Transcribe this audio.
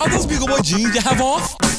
Are those bigger boy jeans you have off?